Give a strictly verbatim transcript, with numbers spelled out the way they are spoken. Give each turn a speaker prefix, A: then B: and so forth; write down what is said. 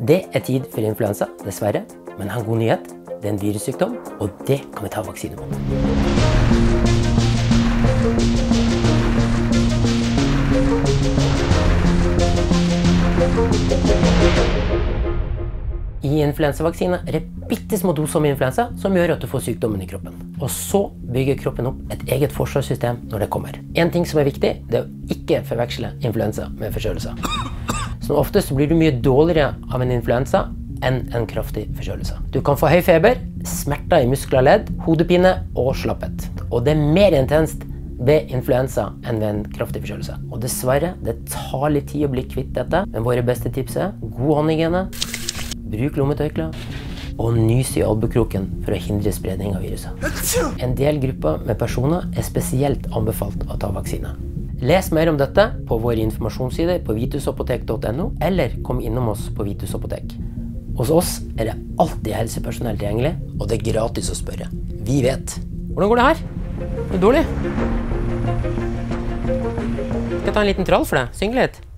A: Det er tid for influensa, dessverre. Men jeg har en god nyhet. Det er en virussykdom, og det kan vi ta vaksine mot. I influensavaksine er det bittesmå doser med influensa som gjør at du får sykdommen i kroppen. Og så bygger kroppen opp et eget forsvarssystem når det kommer. En ting som er viktig, det er å ikke forveksle influensa med forkjølelse. Så oftest blir du mye dårligere av en influensa enn en kraftig forkjølelse. Du kan få høy feber, smerter i muskler og ledd, hodepine og slapphet. Og det er mer intenst ved influensa enn ved en kraftig forkjølelse. Og dessverre, det tar litt tid å bli kvitt dette, men våre beste tips er god håndhygiene, bruk lommetørkle og nys i albuekroken for å hindre spredning av viruset. En del grupper med personer er spesielt anbefalt å ta vaksine. Les mer om dette på våre informasjonssider på vitusapotek punktum no, eller kom innom oss på Vitus Apotek. Hos oss er det alltid helsepersonell tilgjengelig, og det er gratis å spørre. Vi vet. Hvordan går det her? Er det dårlig? Skal jeg ta en liten trall for deg? Synge litt?